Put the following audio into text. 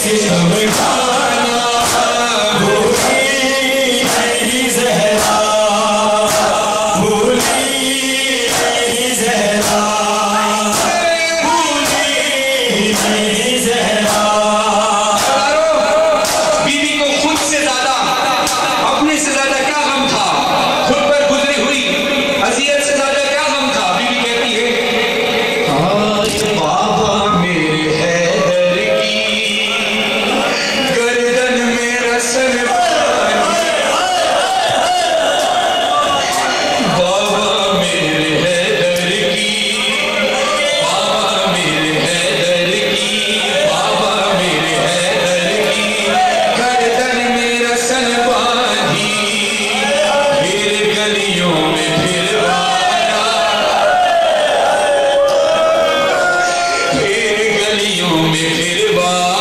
सितम खाना भूली नहीं ज़हरा, भूली नहीं ज़हरा, भूली नहीं ज़हरा। बीवी को खुद से ज्यादा, अपने से ज्यादा क्या गम था, खुद पर गुजरी हुई अजियत से ज्यादा क्या गम था। बीवी कहती है आज बाबा मेरे हैदर की गर्दन में रसन पानी, बाबा मेरे हैदर की, बाबा मेरे हैदर की, बाबा मेरे हैदर की गर्दन में रसन बांधी, फिर गलियों में फिर आया, फिर गलियों में फिर